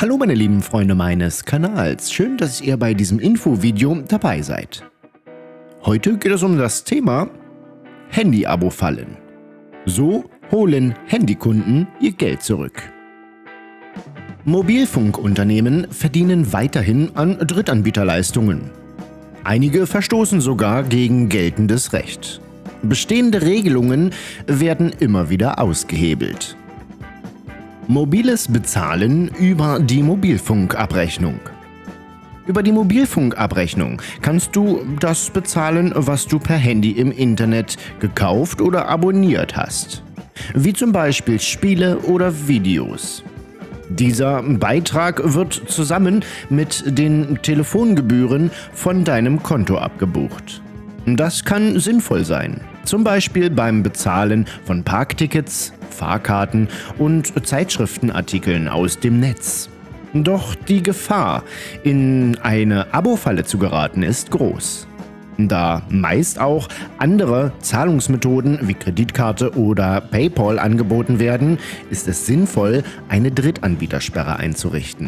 Hallo meine lieben Freunde meines Kanals, schön, dass ihr bei diesem Infovideo dabei seid. Heute geht es um das Thema Handy-Abo-Fallen. So holen Handykunden ihr Geld zurück. Mobilfunkunternehmen verdienen weiterhin an Drittanbieterleistungen. Einige verstoßen sogar gegen geltendes Recht. Bestehende Regelungen werden immer wieder ausgehebelt. Mobiles Bezahlen über die Mobilfunkabrechnung. Über die Mobilfunkabrechnung kannst du das bezahlen, was du per Handy im Internet gekauft oder abonniert hast, wie zum Beispiel Spiele oder Videos. Dieser Beitrag wird zusammen mit den Telefongebühren von deinem Konto abgebucht. Das kann sinnvoll sein, zum Beispiel beim Bezahlen von Parktickets, Fahrkarten und Zeitschriftenartikeln aus dem Netz. Doch die Gefahr, in eine Abo-Falle zu geraten, ist groß. Da meist auch andere Zahlungsmethoden wie Kreditkarte oder PayPal angeboten werden, ist es sinnvoll, eine Drittanbietersperre einzurichten.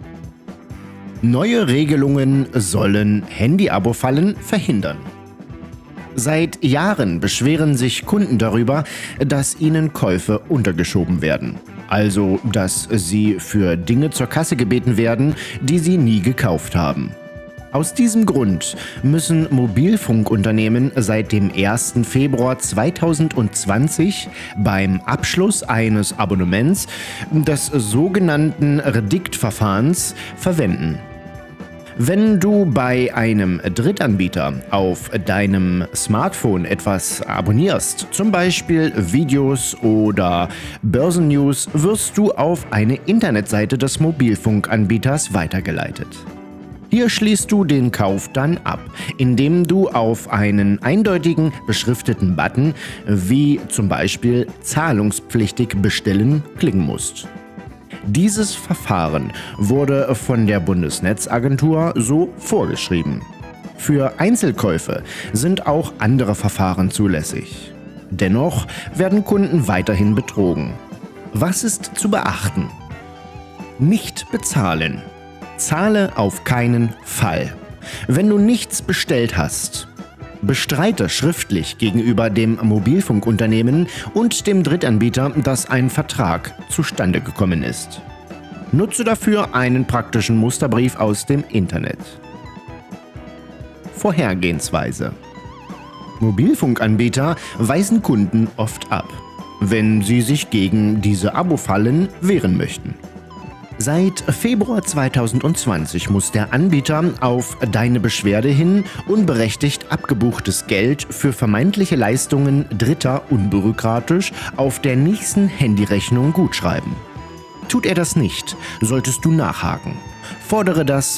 Neue Regelungen sollen Handy-Abo-Fallen verhindern. Seit Jahren beschweren sich Kunden darüber, dass ihnen Käufe untergeschoben werden. Also, dass sie für Dinge zur Kasse gebeten werden, die sie nie gekauft haben. Aus diesem Grund müssen Mobilfunkunternehmen seit dem 1. Februar 2020 beim Abschluss eines Abonnements des sogenannten Redikt-Verfahrens verwenden. Wenn du bei einem Drittanbieter auf deinem Smartphone etwas abonnierst, zum Beispiel Videos oder Börsennews, wirst du auf eine Internetseite des Mobilfunkanbieters weitergeleitet. Hier schließt du den Kauf dann ab, indem du auf einen eindeutigen beschrifteten Button wie zum Beispiel zahlungspflichtig bestellen klicken musst. Dieses Verfahren wurde von der Bundesnetzagentur so vorgeschrieben. Für Einzelkäufe sind auch andere Verfahren zulässig. Dennoch werden Kunden weiterhin betrogen. Was ist zu beachten? Nicht bezahlen. Zahle auf keinen Fall. Wenn du nichts bestellt hast, bestreite schriftlich gegenüber dem Mobilfunkunternehmen und dem Drittanbieter, dass ein Vertrag zustande gekommen ist. Nutze dafür einen praktischen Musterbrief aus dem Internet. Vorhergehensweise. Mobilfunkanbieter weisen Kunden oft ab, wenn sie sich gegen diese Abo-Fallen wehren möchten. Seit Februar 2020 muss der Anbieter auf deine Beschwerde hin unberechtigt abgebuchtes Geld für vermeintliche Leistungen Dritter unbürokratisch auf der nächsten Handyrechnung gutschreiben. Tut er das nicht, solltest du nachhaken. Fordere, dass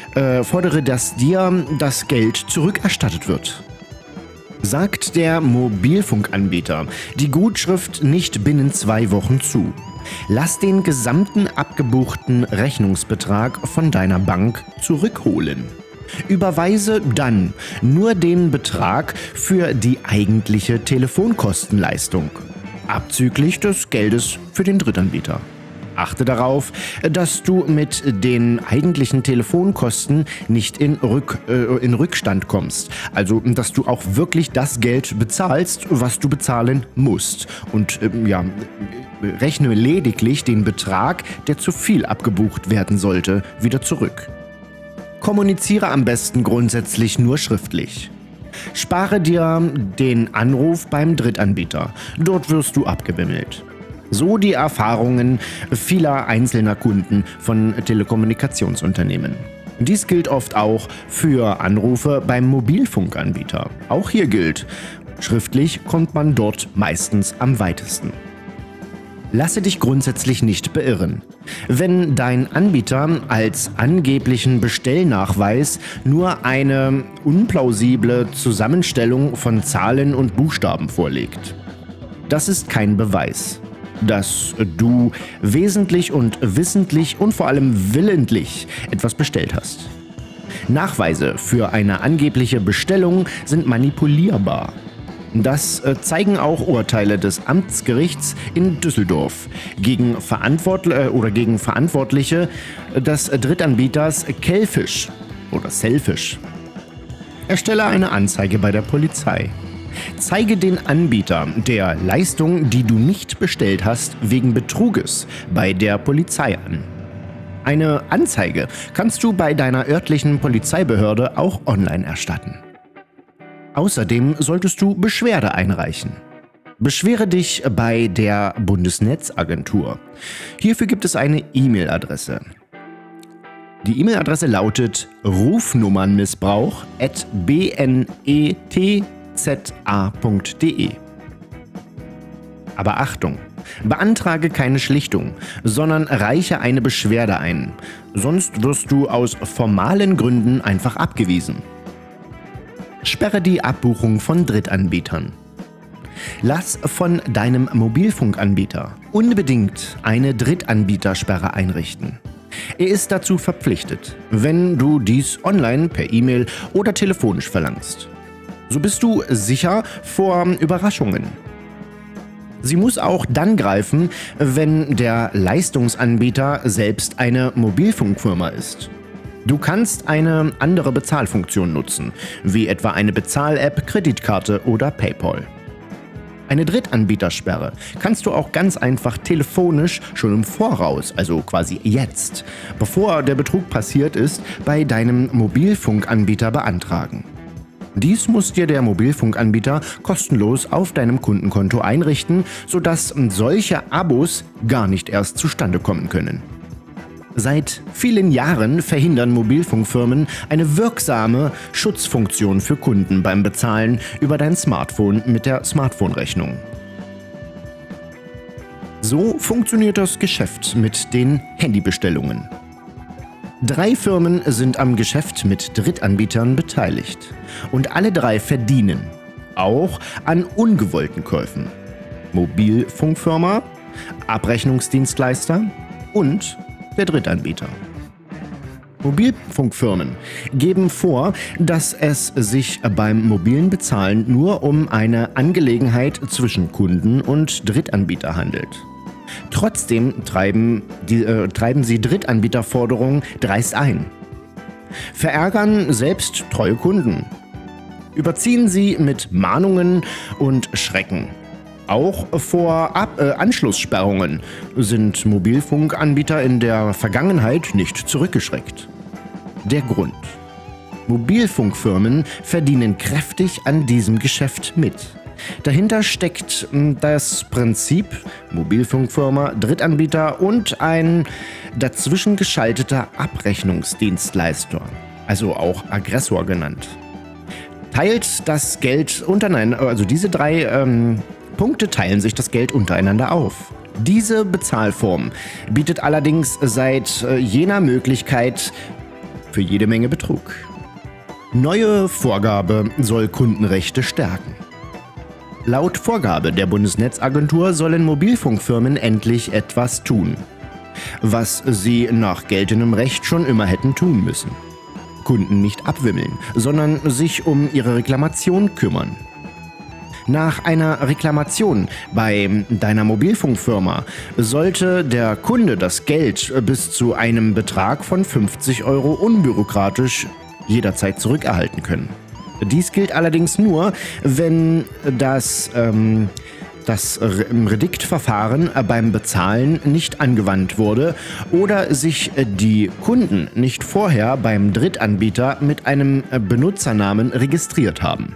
dir das Geld zurückerstattet wird. Sagt der Mobilfunkanbieter die Gutschrift nicht binnen 2 Wochen zu, lass den gesamten abgebuchten Rechnungsbetrag von deiner Bank zurückholen. Überweise dann nur den Betrag für die eigentliche Telefonkostenleistung, abzüglich des Geldes für den Drittanbieter. Achte darauf, dass du mit den eigentlichen Telefonkosten nicht in Rückstand kommst. Also, dass du auch wirklich das Geld bezahlst, was du bezahlen musst. Und rechne lediglich den Betrag, der zu viel abgebucht werden sollte, wieder zurück. Kommuniziere am besten grundsätzlich nur schriftlich. Spare dir den Anruf beim Drittanbieter. Dort wirst du abgewimmelt. So die Erfahrungen vieler einzelner Kunden von Telekommunikationsunternehmen. Dies gilt oft auch für Anrufe beim Mobilfunkanbieter. Auch hier gilt, schriftlich kommt man dort meistens am weitesten. Lasse dich grundsätzlich nicht beirren. Wenn dein Anbieter als angeblichen Bestellnachweis nur eine unplausible Zusammenstellung von Zahlen und Buchstaben vorlegt. Das ist kein Beweis, dass du wesentlich und wissentlich und vor allem willentlich etwas bestellt hast. Nachweise für eine angebliche Bestellung sind manipulierbar. Das zeigen auch Urteile des Amtsgerichts in Düsseldorf gegen Verantwortliche des Drittanbieters Kellfish oder Selfish. Erstelle eine Anzeige bei der Polizei. Zeige den Anbieter der Leistung, die du nicht bestellt hast, wegen Betruges bei der Polizei an. Eine Anzeige kannst du bei deiner örtlichen Polizeibehörde auch online erstatten. Außerdem solltest du Beschwerde einreichen. Beschwere dich bei der Bundesnetzagentur. Hierfür gibt es eine E-Mail-Adresse. Die E-Mail-Adresse lautet rufnummernmissbrauch@bnetza.de. Aber Achtung! Beantrage keine Schlichtung, sondern reiche eine Beschwerde ein. Sonst wirst du aus formalen Gründen einfach abgewiesen. Sperre die Abbuchung von Drittanbietern. Lass von deinem Mobilfunkanbieter unbedingt eine Drittanbietersperre einrichten. Er ist dazu verpflichtet, wenn du dies online, per E-Mail oder telefonisch verlangst. So bist du sicher vor Überraschungen. Sie muss auch dann greifen, wenn der Leistungsanbieter selbst eine Mobilfunkfirma ist. Du kannst eine andere Bezahlfunktion nutzen, wie etwa eine Bezahl-App, Kreditkarte oder PayPal. Eine Drittanbietersperre kannst du auch ganz einfach telefonisch schon im Voraus, also quasi jetzt, bevor der Betrug passiert ist, bei deinem Mobilfunkanbieter beantragen. Dies muss dir der Mobilfunkanbieter kostenlos auf deinem Kundenkonto einrichten, sodass solche Abos gar nicht erst zustande kommen können. Seit vielen Jahren verhindern Mobilfunkfirmen eine wirksame Schutzfunktion für Kunden beim Bezahlen über dein Smartphone mit der Smartphone-Rechnung. So funktioniert das Geschäft mit den Handybestellungen. 3 Firmen sind am Geschäft mit Drittanbietern beteiligt. Und alle 3 verdienen, auch an ungewollten Käufen. Mobilfunkfirma, Abrechnungsdienstleister und der Drittanbieter. Mobilfunkfirmen geben vor, dass es sich beim mobilen Bezahlen nur um eine Angelegenheit zwischen Kunden und Drittanbieter handelt. Trotzdem treiben sie Drittanbieterforderungen dreist ein. Verärgern selbst treue Kunden. Überziehen sie mit Mahnungen und Schrecken. Auch vor Anschlusssperrungen sind Mobilfunkanbieter in der Vergangenheit nicht zurückgeschreckt. Der Grund: Mobilfunkfirmen verdienen kräftig an diesem Geschäft mit. Dahinter steckt das Prinzip Mobilfunkfirma, Drittanbieter und ein dazwischen geschalteter Abrechnungsdienstleister, also auch Aggressor genannt. Teilt das Geld untereinander, also diese 3 Punkte teilen sich das Geld untereinander auf. Diese Bezahlform bietet allerdings seit jener Möglichkeit für jede Menge Betrug. Neue Vorgabe soll Kundenrechte stärken. Laut Vorgabe der Bundesnetzagentur sollen Mobilfunkfirmen endlich etwas tun, was sie nach geltendem Recht schon immer hätten tun müssen. Kunden nicht abwimmeln, sondern sich um ihre Reklamation kümmern. Nach einer Reklamation bei deiner Mobilfunkfirma sollte der Kunde das Geld bis zu einem Betrag von 50 € unbürokratisch jederzeit zurückerhalten können. Dies gilt allerdings nur, wenn das Rediktverfahren beim Bezahlen nicht angewandt wurde oder sich die Kunden nicht vorher beim Drittanbieter mit einem Benutzernamen registriert haben.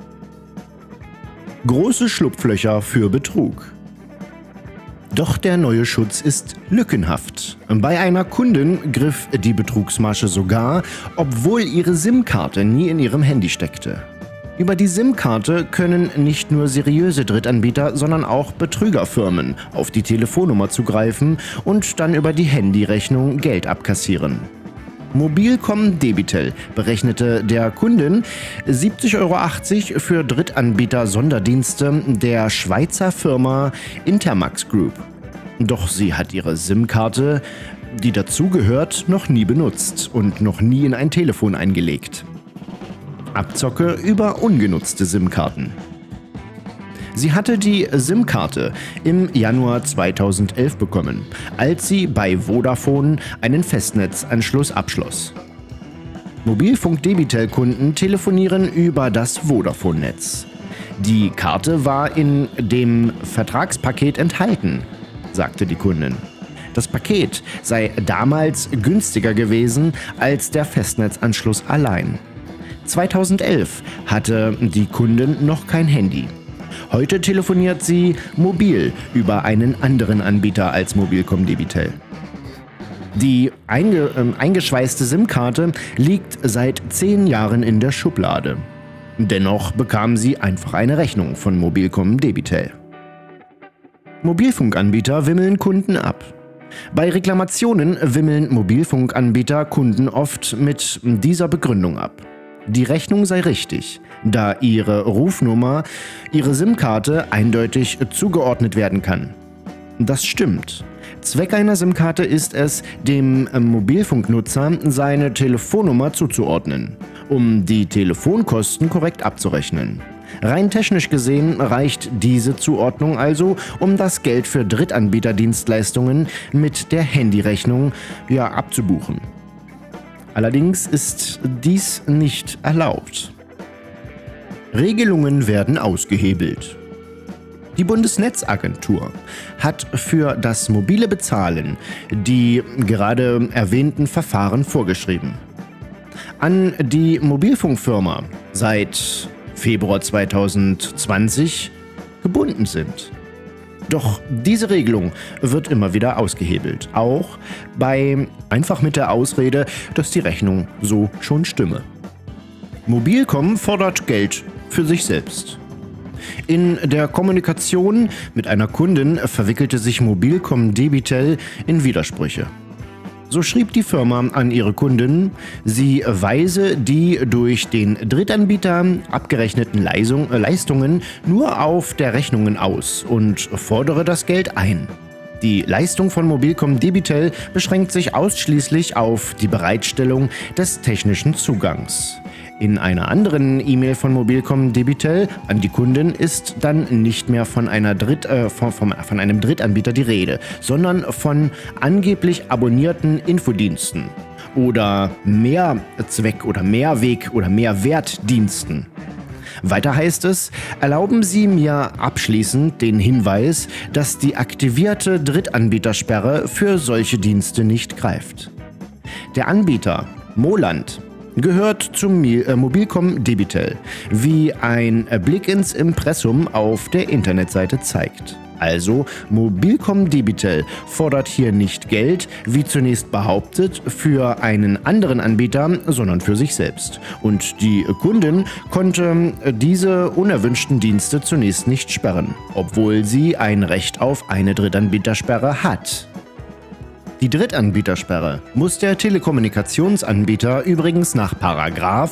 Große Schlupflöcher für Betrug. Doch der neue Schutz ist lückenhaft. Bei einer Kundin griff die Betrugsmasche sogar, obwohl ihre SIM-Karte nie in ihrem Handy steckte. Über die SIM-Karte können nicht nur seriöse Drittanbieter, sondern auch Betrügerfirmen auf die Telefonnummer zugreifen und dann über die Handyrechnung Geld abkassieren. Mobilcom Debitel berechnete der Kundin 70,80 € für Drittanbieter-Sonderdienste der Schweizer Firma Intermax Group. Doch sie hat ihre SIM-Karte, die dazugehört, noch nie benutzt und noch nie in ein Telefon eingelegt. Abzocke über ungenutzte SIM-Karten. Sie hatte die SIM-Karte im Januar 2011 bekommen, als sie bei Vodafone einen Festnetzanschluss abschloss. Mobilfunk-Debitel-Kunden telefonieren über das Vodafone-Netz. Die Karte war in dem Vertragspaket enthalten, sagte die Kundin. Das Paket sei damals günstiger gewesen als der Festnetzanschluss allein. 2011 hatte die Kundin noch kein Handy. Heute telefoniert sie mobil über einen anderen Anbieter als Mobilcom-Debitel. Die eingeschweißte SIM-Karte liegt seit 10 Jahren in der Schublade. Dennoch bekam sie einfach eine Rechnung von Mobilcom-Debitel. Mobilfunkanbieter wimmeln Kunden ab. Bei Reklamationen wimmeln Mobilfunkanbieter Kunden oft mit dieser Begründung ab. Die Rechnung sei richtig, da ihre Rufnummer, ihre SIM-Karte eindeutig zugeordnet werden kann. Das stimmt. Zweck einer SIM-Karte ist es, dem Mobilfunknutzer seine Telefonnummer zuzuordnen, um die Telefonkosten korrekt abzurechnen. Rein technisch gesehen reicht diese Zuordnung also, um das Geld für Drittanbieterdienstleistungen mit der Handyrechnung abzubuchen. Allerdings ist dies nicht erlaubt. Regelungen werden ausgehebelt. Die Bundesnetzagentur hat für das mobile Bezahlen die gerade erwähnten Verfahren vorgeschrieben. An die Mobilfunkfirma seit Februar 2020 gebunden sind. Doch diese Regelung wird immer wieder ausgehebelt, auch einfach mit der Ausrede, dass die Rechnung so schon stimme. Mobilcom fordert Geld für sich selbst. In der Kommunikation mit einer Kundin verwickelte sich Mobilcom-Debitel in Widersprüche. So schrieb die Firma an ihre Kundin, sie weise die durch den Drittanbieter abgerechneten Leistungen nur auf der Rechnung aus und fordere das Geld ein. Die Leistung von Mobilcom-Debitel beschränkt sich ausschließlich auf die Bereitstellung des technischen Zugangs. In einer anderen E-Mail von Mobilcom-Debitel an die Kundin ist dann nicht mehr von einem Drittanbieter die Rede, sondern von angeblich abonnierten Infodiensten oder Mehrzweck- oder Mehrweg- oder Mehrwertdiensten. Weiter heißt es, erlauben Sie mir abschließend den Hinweis, dass die aktivierte Drittanbietersperre für solche Dienste nicht greift. Der Anbieter Moland gehört zum Mobilcom-Debitel, wie ein Blick ins Impressum auf der Internetseite zeigt. Also Mobilcom-Debitel fordert hier nicht Geld, wie zunächst behauptet, für einen anderen Anbieter, sondern für sich selbst. Und die Kundin konnte diese unerwünschten Dienste zunächst nicht sperren, obwohl sie ein Recht auf eine Drittanbietersperre hat. Die Drittanbietersperre muss der Telekommunikationsanbieter übrigens nach §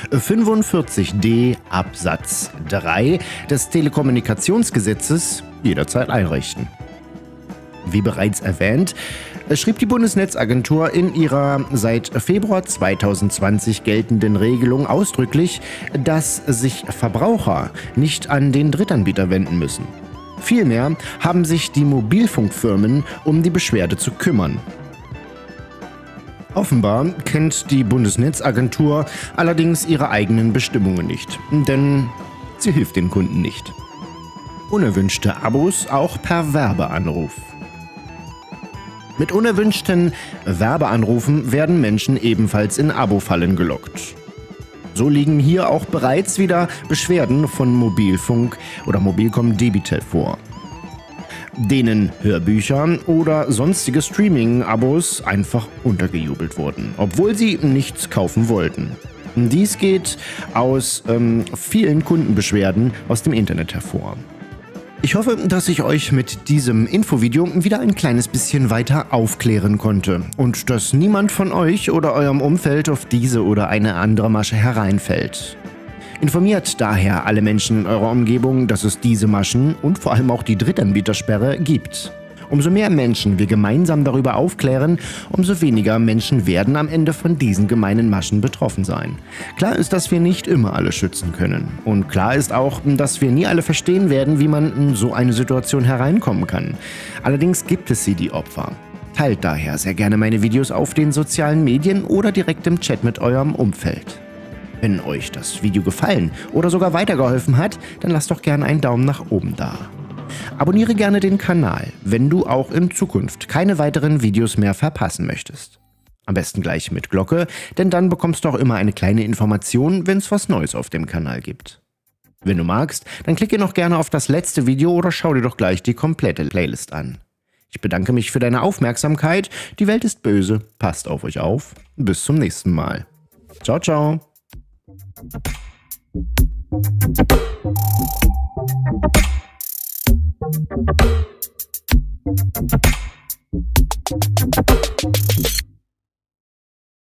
45d Absatz 3 des Telekommunikationsgesetzes jederzeit einrichten. Wie bereits erwähnt, schrieb die Bundesnetzagentur in ihrer seit Februar 2020 geltenden Regelung ausdrücklich, dass sich Verbraucher nicht an den Drittanbieter wenden müssen. Vielmehr haben sich die Mobilfunkfirmen um die Beschwerde zu kümmern. Offenbar kennt die Bundesnetzagentur allerdings ihre eigenen Bestimmungen nicht, denn sie hilft den Kunden nicht. Unerwünschte Abos auch per Werbeanruf. Mit unerwünschten Werbeanrufen werden Menschen ebenfalls in Abo-Fallen gelockt. So liegen hier auch bereits wieder Beschwerden von Mobilfunk oder Mobilcom-Debitel vor, denen Hörbücher oder sonstige Streaming-Abos einfach untergejubelt wurden, obwohl sie nichts kaufen wollten. Dies geht aus vielen Kundenbeschwerden aus dem Internet hervor. Ich hoffe, dass ich euch mit diesem Infovideo wieder ein kleines bisschen weiter aufklären konnte und dass niemand von euch oder eurem Umfeld auf diese oder eine andere Masche hereinfällt. Informiert daher alle Menschen in eurer Umgebung, dass es diese Maschen und vor allem auch die Drittanbietersperre gibt. Umso mehr Menschen wir gemeinsam darüber aufklären, umso weniger Menschen werden am Ende von diesen gemeinen Maschen betroffen sein. Klar ist, dass wir nicht immer alle schützen können. Und klar ist auch, dass wir nie alle verstehen werden, wie man in so eine Situation hereinkommen kann. Allerdings gibt es die Opfer. Teilt daher sehr gerne meine Videos auf den sozialen Medien oder direkt im Chat mit eurem Umfeld. Wenn euch das Video gefallen oder sogar weitergeholfen hat, dann lasst doch gerne einen Daumen nach oben da. Abonniere gerne den Kanal, wenn du auch in Zukunft keine weiteren Videos mehr verpassen möchtest. Am besten gleich mit Glocke, denn dann bekommst du auch immer eine kleine Information, wenn es was Neues auf dem Kanal gibt. Wenn du magst, dann klicke noch gerne auf das letzte Video oder schau dir doch gleich die komplette Playlist an. Ich bedanke mich für deine Aufmerksamkeit. Die Welt ist böse. Passt auf euch auf. Bis zum nächsten Mal. Ciao, ciao.